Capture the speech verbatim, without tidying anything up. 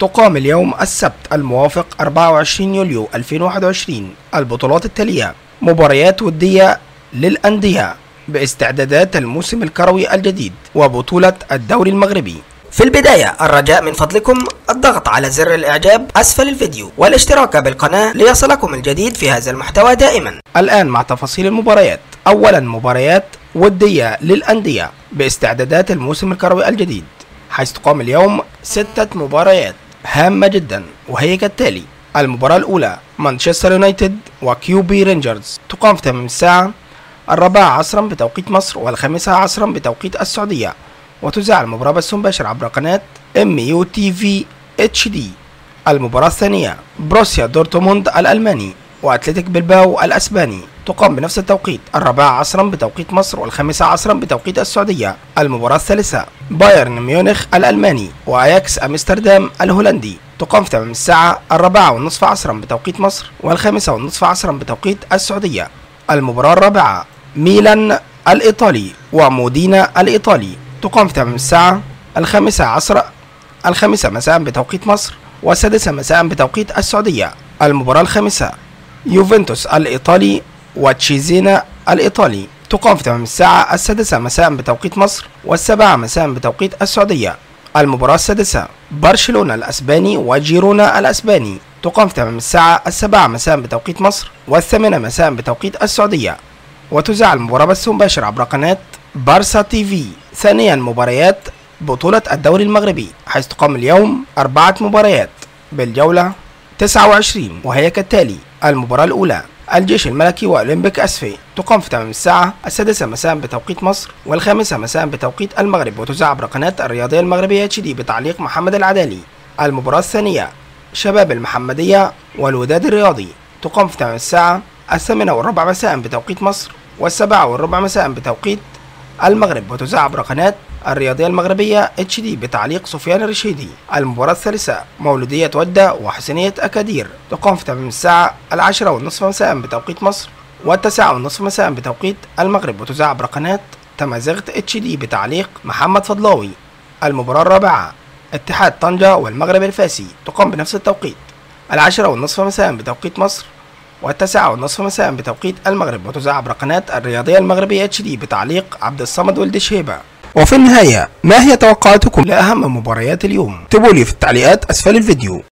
تقام اليوم السبت الموافق أربعة وعشرين يوليو ألفين وواحد وعشرين البطولات التالية: مباريات ودية للأندية باستعدادات الموسم الكروي الجديد وبطولة الدوري المغربي. في البداية الرجاء من فضلكم الضغط على زر الإعجاب أسفل الفيديو والاشتراك بالقناة ليصلكم الجديد في هذا المحتوى دائما. الآن مع تفاصيل المباريات. أولا مباريات ودية للأندية باستعدادات الموسم الكروي الجديد، حيث تقام اليوم ستة مباريات هامة جدا وهي كالتالي: المباراة الأولى مانشستر يونايتد وكيوبي رينجرز تقام في تمام الساعة الرابعة عصرا بتوقيت مصر والخامسة عصرا بتوقيت السعودية، وتذاع المباراة بث مباشر عبر قناة ام يو تي في اتش دي. المباراة الثانية بروسيا دورتموند الألماني وأتلتيك بلباو الأسباني تقام بنفس التوقيت الرابعة عصرا بتوقيت مصر والخامسة عصرا بتوقيت السعودية. المباراة الثالثة بايرن ميونخ الألماني وأياكس أمستردام الهولندي تقام في تمام الساعة الرابعة والنصف عصرا بتوقيت مصر والخامسة والنصف عصرا بتوقيت السعودية. المباراة الرابعة ميلان الإيطالي ومودينا الإيطالي تقام في تمام الساعة الخامسة عصر الخامسة مساء بتوقيت مصر والسادسة مساء بتوقيت السعودية. المباراة الخامسة يوفنتوس الإيطالي وتشيزينا الإيطالي تقام في تمام الساعة السادسة مساء بتوقيت مصر والسابعة مساء بتوقيت السعودية. المباراة السادسة برشلونة الأسباني وجيرونا الأسباني تقام في تمام الساعة السابعة مساء بتوقيت مصر والثامنة مساء بتوقيت السعودية، وتذاع المباراة بث مباشر عبر قناة بارسا تي في. ثانيا مباريات بطولة الدوري المغربي، حيث تقام اليوم أربعة مباريات بالجولة تسعة وعشرين وهي كالتالي: المباراة الأولى الجيش الملكي وأولمبيك أسفي تقام في تمام الساعة السادسة مساء بتوقيت مصر والخامسة مساء بتوقيت المغرب، وتذاع عبر قناة الرياضية المغربية اتش دي بتعليق محمد العدالي. المباراة الثانية شباب المحمدية والوداد الرياضي تقام في تمام الساعة الثامنة والربع مساء بتوقيت مصر والسبعة والربع مساء بتوقيت المغرب، وتذاع عبر قناة الرياضية المغربية اتش دي بتعليق سفيان الرشيدي. المباراة الثالثة مولودية ودة وحسنية أكادير تقام في تمام الساعة العاشرة والنصف مساء بتوقيت مصر والتاسعة والنصف مساء بتوقيت المغرب، وتذاع عبر قناة تمازيغت اتش دي بتعليق محمد فضلاوي. المباراة الرابعة اتحاد طنجة والمغرب الفاسي تقام بنفس التوقيت العاشرة والنصف مساء بتوقيت مصر والتاسعة والنصف مساء بتوقيت المغرب، وتذاع عبر قناة الرياضية المغربية اتش دي بتعليق عبد الصمد ولد شهيبة. وفي النهاية، ما هي توقعاتكم لأهم مباريات اليوم؟ اكتبوا لي في التعليقات أسفل الفيديو.